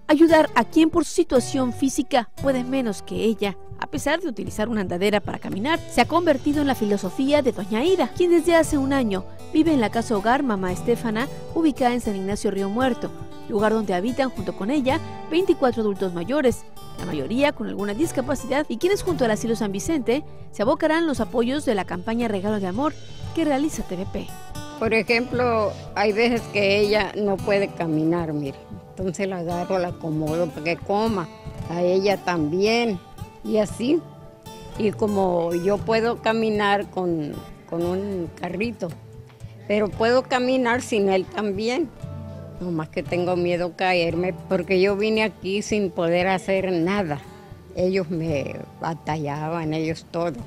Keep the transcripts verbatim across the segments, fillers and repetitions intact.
Ayudar a quien por su situación física puede menos que ella, a pesar de utilizar una andadera para caminar, se ha convertido en la filosofía de doña Ida, quien desde hace un año vive en la casa hogar Mamá Estefana, ubicada en San Ignacio Río Muerto, lugar donde habitan junto con ella veinticuatro adultos mayores, la mayoría con alguna discapacidad, y quienes junto al asilo San Vicente se abocarán los apoyos de la campaña Regalo de Amor que realiza T V P. Por ejemplo, hay veces que ella no puede caminar, mire, entonces la agarro, la acomodo para que coma, a ella también, y así. Y como yo puedo caminar con, con un carrito, pero puedo caminar sin él también. No más que tengo miedo a caerme, porque yo vine aquí sin poder hacer nada. Ellos me batallaban, ellos todo.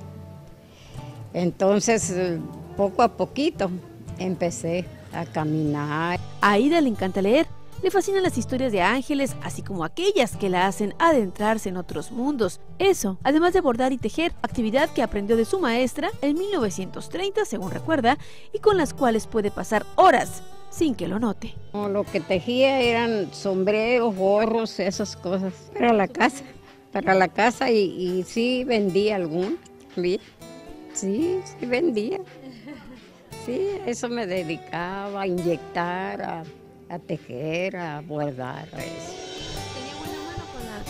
Entonces, poco a poquito, empecé a caminar. A Aida le encanta leer, le fascinan las historias de ángeles, así como aquellas que la hacen adentrarse en otros mundos. Eso, además de bordar y tejer, actividad que aprendió de su maestra en mil novecientos treinta, según recuerda, y con las cuales puede pasar horas sin que lo note. Lo que tejía eran sombreros, gorros, esas cosas, para la casa, para la casa y, y sí vendía algún, sí, sí, sí vendía. Sí, eso me dedicaba a inyectar, a, a tejer, a bordar, a eso. ¿Tenía buena mano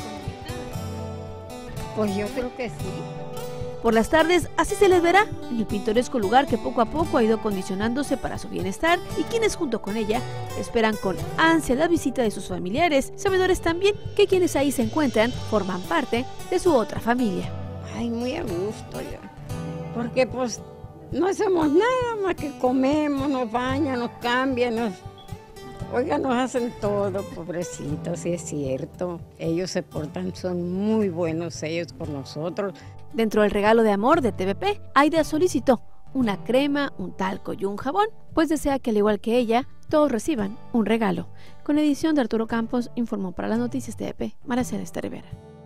con la pintada? Pues yo creo que sí. Por las tardes, así se les verá en el pintoresco lugar que poco a poco ha ido acondicionándose para su bienestar, y quienes junto con ella esperan con ansia la visita de sus familiares, sabedores también que quienes ahí se encuentran forman parte de su otra familia. Ay, muy a gusto ya, porque pues no hacemos nada más que comemos, nos bañan, nos cambian, nos... Oiga, nos hacen todo, pobrecitos, sí es cierto. Ellos se portan, son muy buenos ellos con nosotros. Dentro del regalo de amor de T V P, Aida solicitó una crema, un talco y un jabón, pues desea que al igual que ella, todos reciban un regalo. Con edición de Arturo Campos, informó para las noticias T V P, Maracela Rivera.